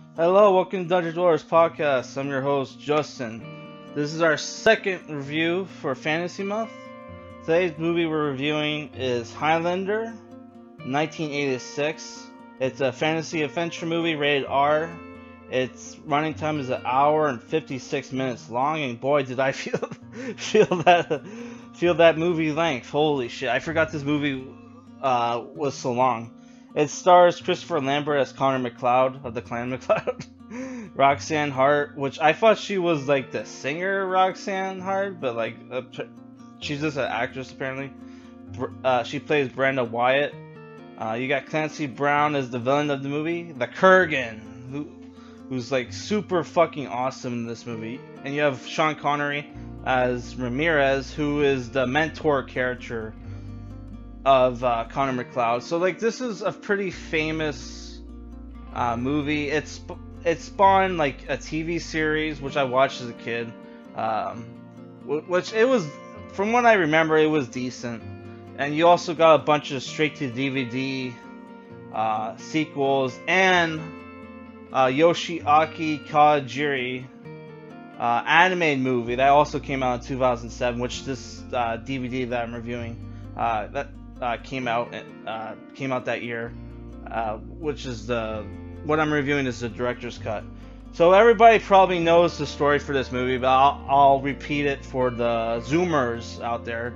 Hello, welcome to Dungeon Dwellers Podcast. I'm your host, Justin. This is our second review for Fantasy Month. Today's movie we're reviewing is Highlander, 1986. It's a fantasy adventure movie rated R. Its running time is an hour and 56 minutes long, and boy, did I feel that movie length. Holy shit! I forgot this movie was so long. It stars Christopher Lambert as Connor MacLeod of the Clan MacLeod, Roxanne Hart, which I thought she was like the singer Roxanne Hart, but like she's just an actress apparently. She plays Brenda Wyatt. You got Clancy Brown as the villain of the movie, the Kurgan, who's like super fucking awesome in this movie. And you have Sean Connery as Ramirez, who is the mentor character of Connor MacLeod. So like this is a pretty famous movie. It spawned like a TV series which I watched as a kid, which it was, from what I remember, it was decent. And you also got a bunch of straight to DVD sequels and Yoshiaki Kawajiri animated movie that also came out in 2007, which this DVD that I'm reviewing came out that year, which is what I'm reviewing is the director's cut. So everybody probably knows the story for this movie, but I'll repeat it for the Zoomers out there.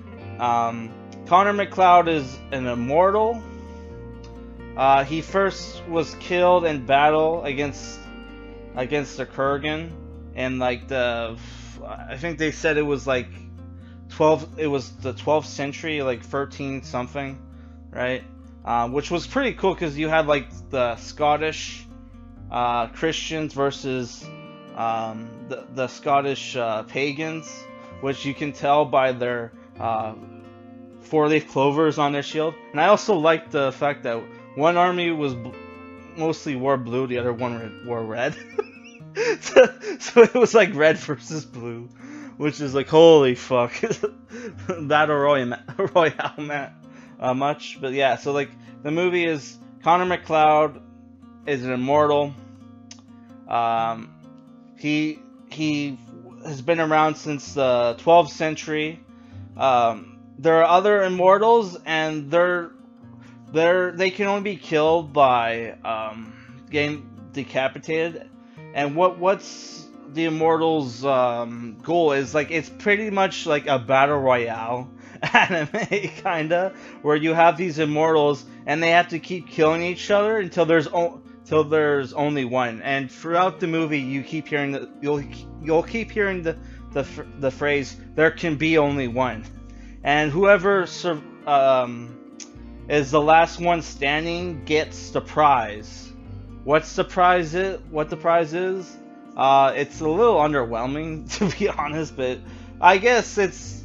Connor MacLeod is an immortal. He first was killed in battle against the Kurgan, and like I think they said it was like it was the 12th century, like 13 something, right? Which was pretty cool because you had like the Scottish Christians versus the Scottish pagans, which you can tell by their four-leaf clovers on their shield. And I also like the fact that one army was mostly wore blue, the other one wore red. so it was like red versus blue, which is like, holy fuck. Battle Royale much. But yeah, so like the movie is Connor MacLeod is an immortal. He has been around since the 12th century. There are other immortals, and they can only be killed by getting decapitated. And what's the immortals' goal is, like, it's pretty much like a battle royale anime kinda, where you have these immortals and they have to keep killing each other until there's only one. And throughout the movie, you keep hearing you'll keep hearing the phrase "there can be only one," and whoever is the last one standing gets the prize. What the prize is? It's a little underwhelming, to be honest, but I guess it's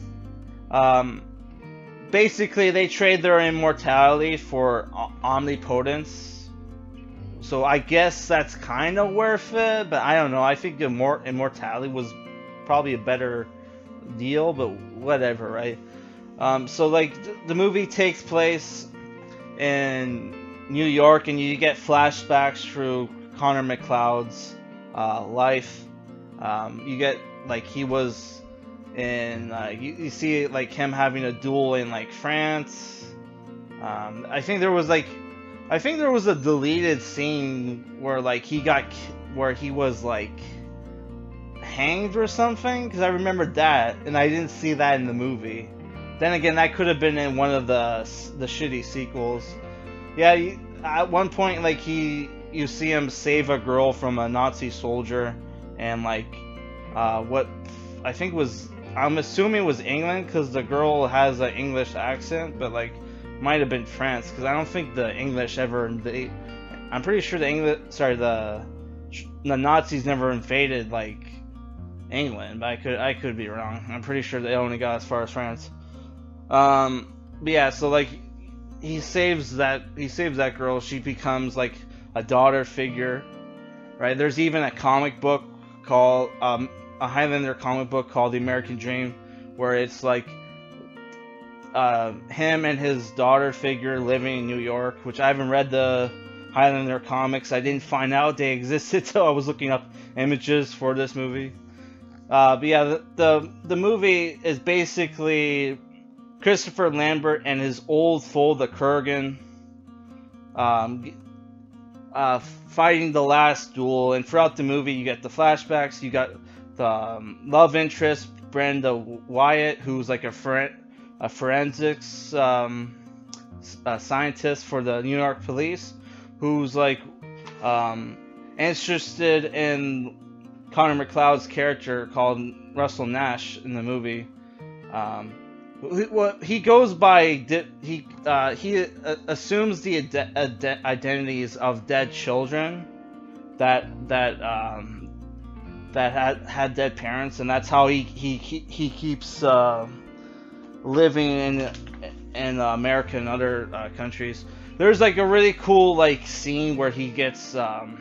basically they trade their immortality for omnipotence. So I guess that's kind of worth it, but I don't know. I think immortality was probably a better deal, but whatever, right? So like the movie takes place in New York, and you get flashbacks through Connor MacLeod's life. You get like he was in you see like him having a duel in like France. I think there was a deleted scene where like where he was like hanged or something, because I remembered that and I didn't see that in the movie. Then again, that could have been in one of the shitty sequels. Yeah, at one point, like you see him save a girl from a Nazi soldier, and like what I think was, I'm assuming it was England, because the girl has an English accent, but like might have been France, because I don't think the English ever I'm pretty sure the Nazis never invaded like England, but I could be wrong. I'm pretty sure they only got as far as France. But yeah, so like he saves that girl. She becomes like a daughter figure, right? There's even a comic book called a Highlander comic book called The American Dream, where it's like him and his daughter figure living in New York, which I haven't read the Highlander comics. I didn't find out they existed until I was looking up images for this movie. But yeah, the movie is basically Christopher Lambert and his old foe, the Kurgan, fighting the last duel. And throughout the movie, you get the flashbacks. You got the love interest, Brenda Wyatt, who's like a forensics scientist for the New York police, who's like interested in Connor McLeod's character called Russell Nash in the movie. He goes by he assumes the identities of dead children that had dead parents, and that's how he keeps living in America and other countries. There's like a really cool like scene where he gets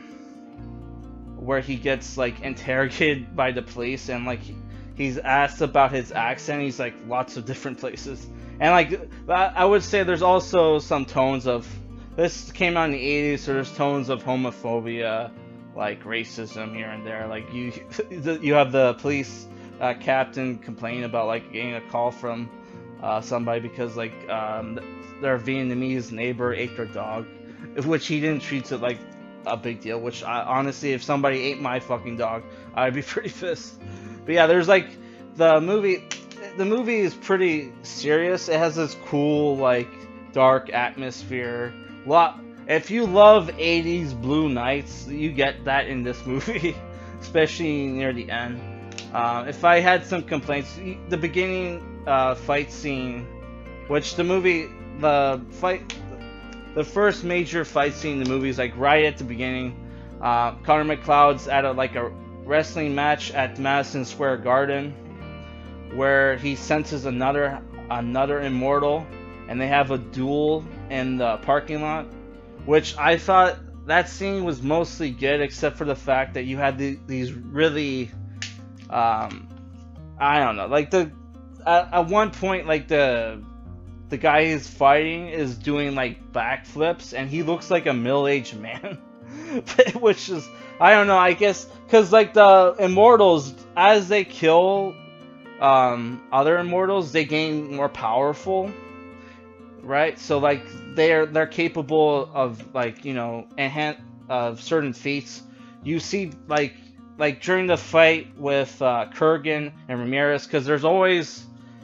like interrogated by the police, and like he's asked about his accent. He's like lots of different places, and like I would say there's also some tones of, this came out in the 80s, so there's tones of homophobia, like racism here and there. Like you have the police captain complaining about like getting a call from somebody because like their Vietnamese neighbor ate their dog, which he didn't treat it like a big deal. Which honestly, if somebody ate my fucking dog, I'd be pretty pissed. But yeah, there's like the movie is pretty serious. It has this cool like dark atmosphere. If you love 80s Blue Nights, you get that in this movie, especially near the end. If I had some complaints, the beginning fight scene, which the first major fight scene in the movie is like right at the beginning. Connor McLeod's at a wrestling match at Madison Square Garden, where he senses another immortal, and they have a duel in the parking lot, which I thought that scene was mostly good, except for the fact that you had these really I don't know, like at one point like the guy he's fighting is doing like backflips, and he looks like a middle-aged man. Which is, I don't know, I guess because like the immortals, as they kill other immortals, they gain more powerful, right? So like they're capable of like, you know, of certain feats. You see like during the fight with Kurgan and Ramirez, because there's always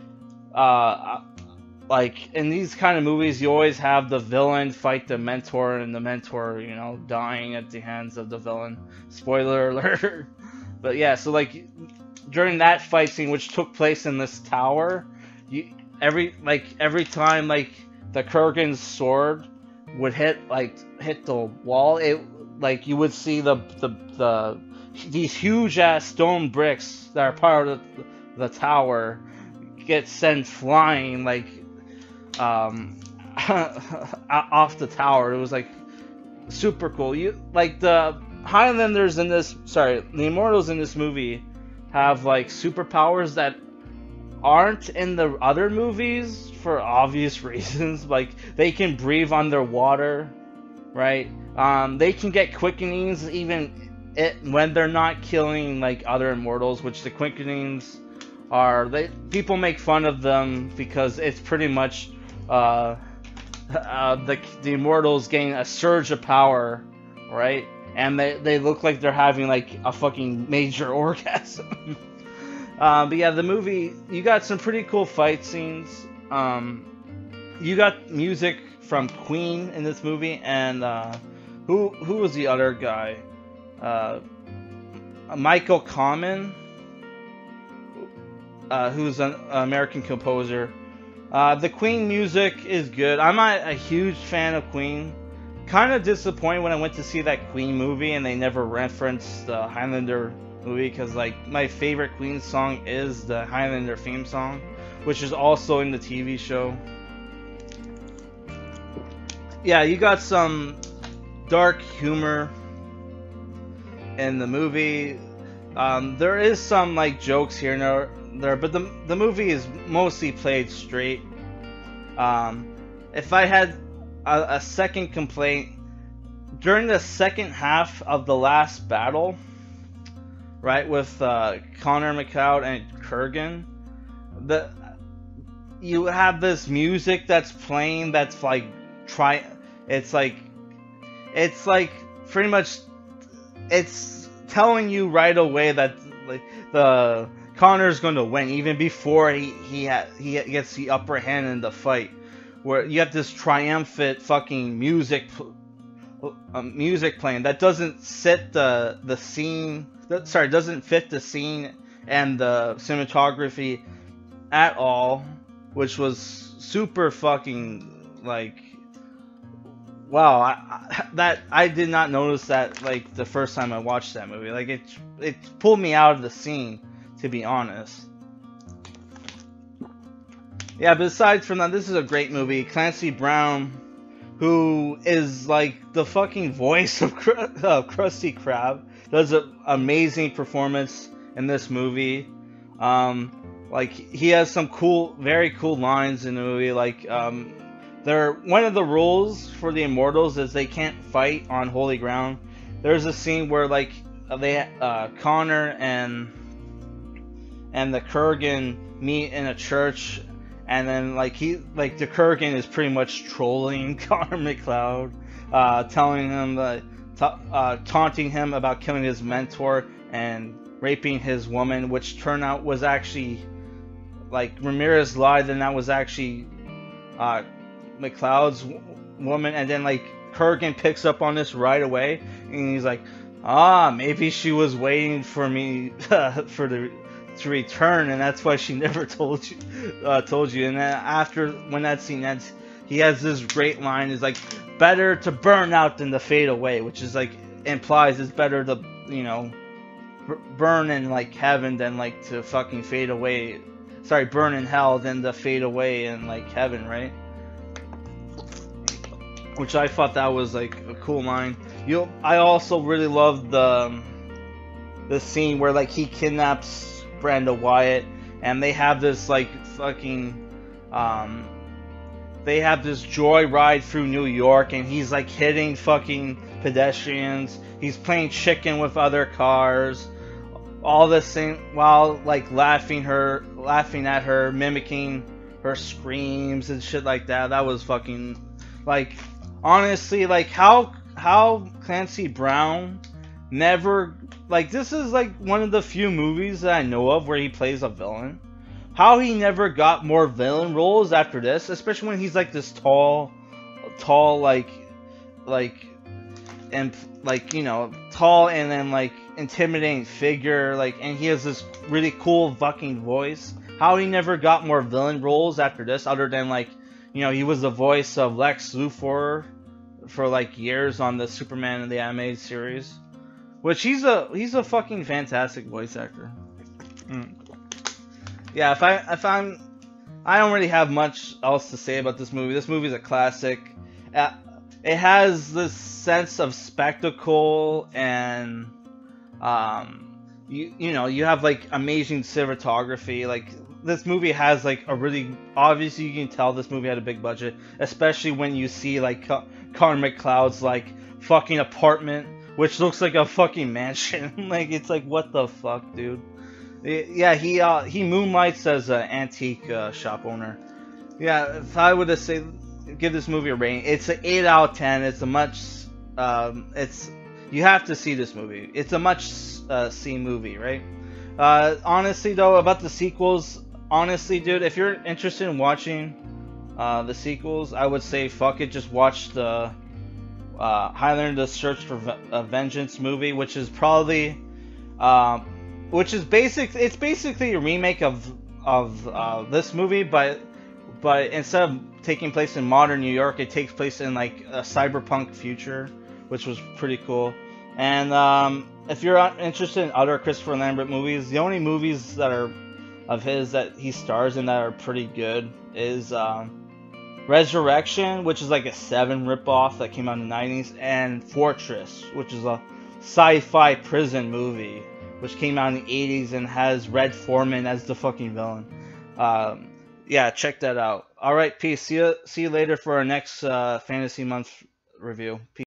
like in these kind of movies, you always have the villain fight the mentor, and the mentor, you know, dying at the hands of the villain. Spoiler alert. But yeah, so like during that fight scene, which took place in this tower, every time like the Kurgan's sword would hit the wall, it like you would see these huge ass stone bricks that are part of the tower get sent flying like off the tower. It was like super cool. The Highlanders in this, the Immortals in this movie have like superpowers that aren't in the other movies for obvious reasons. Like they can breathe underwater, right? They can get quickenings even when they're not killing like other Immortals, which the quickenings are, people make fun of them because it's pretty much the Immortals gain a surge of power, right? And they look like they're having like a fucking major orgasm. But yeah, the movie, you got some pretty cool fight scenes. You got music from Queen in this movie, and who was the other guy? Michael Kamen, who's an American composer. The Queen music is good. I'm not a huge fan of Queen. Kind of disappointed when I went to see that Queen movie and they never referenced the Highlander movie, because like my favorite Queen song is the Highlander theme song, which is also in the TV show. Yeah, you got some dark humor in the movie. There is some like jokes here and there, but the movie is mostly played straight. If I had a second complaint, during the second half of the last battle, right, with Connor McLeod and Kurgan, the you have this music that's playing that's like it's like it's like pretty much it's telling you right away that like the Connor's going to win even before he gets the upper hand in the fight, where you have this triumphant fucking music playing that doesn't fit the scene. Sorry, doesn't fit the scene and the cinematography at all, which was super fucking like wow. I did not notice that like the first time I watched that movie. Like it pulled me out of the scene, to be honest. Yeah, besides from that, this is a great movie. Clancy Brown, who is like the fucking voice of Krusty Krab, does an amazing performance in this movie. Like he has some very cool lines in the movie. Like one of the rules for the Immortals is they can't fight on holy ground. There's a scene where like Connor and the Kurgan meet in a church. And then, the Kurgan is pretty much trolling Connor McLeod, telling him, taunting him about killing his mentor and raping his woman, which turned out was actually, Ramirez lied, and that was actually, McLeod's woman. And then, Kurgan picks up on this right away, and he's like, maybe she was waiting for me, to return, and that's why she never told you. And then after, when that scene ends, he has this great line: "Is like better to burn out than to fade away," which is implies it's better to burn in heaven than to fucking fade away. Sorry, burn in hell than to fade away in heaven, right? Which I thought that was a cool line. I also really loved the scene where he kidnaps Brenda Wyatt, and they have this they have this joyride through New York, and he's hitting fucking pedestrians. He's playing chicken with other cars, all this thing while laughing at her, mimicking her screams and shit like that. That was fucking honestly how Clancy Brown never this is one of the few movies that I know of where he plays a villain. How he never got more villain roles after this, especially when he's this tall and tall and then intimidating figure, and he has this really cool fucking voice. How he never got more villain roles after this, other than he was the voice of Lex Luthor for years on the Superman and the animated series. Which he's a fucking fantastic voice actor. Yeah, I don't really have much else to say about this movie. This movie's a classic. It has this sense of spectacle, and you have amazing cinematography. This movie has a really, obviously you can tell this movie had a big budget, especially when you see Connor McLeod's fucking apartment, which looks like a fucking mansion. It's what the fuck, dude? Yeah, he moonlights as an antique shop owner. Yeah, if I were to give this movie a rating, it's an 8 out of 10. It's a much, you have to see this movie. It's a much see movie, right? Honestly though, about the sequels, honestly, dude, if you're interested in watching the sequels, I would say fuck it, just watch the Highlander: The Search for Vengeance movie, which is probably, it's basically a remake of this movie, but instead of taking place in modern New York, it takes place in a cyberpunk future, which was pretty cool. And if you're interested in other Christopher Lambert movies, the only movies that are of his that he stars in that are pretty good is Resurrection, which is a Seven ripoff that came out in the 90s, and Fortress, which is a sci-fi prison movie, which came out in the 80s and has Red Foreman as the fucking villain. Yeah, check that out. Alright, peace. See you later for our next Fantasy Month review. Peace.